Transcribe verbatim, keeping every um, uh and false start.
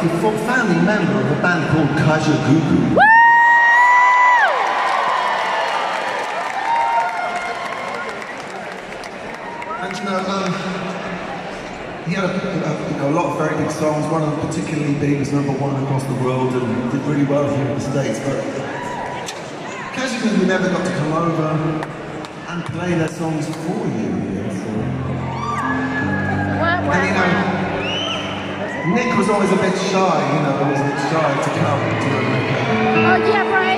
family member of a band called Kajagoogoo. And you know, um, he had a, a, you know, a lot of very big songs. One of them particularly big was number one across the world and did really well here in the States. But Kajagoogoo never got to come over and play their songs for you. Yeah, so. And you know, Nick was always a bit shy, you know, always a bit shy to come to America. Oh yeah, right.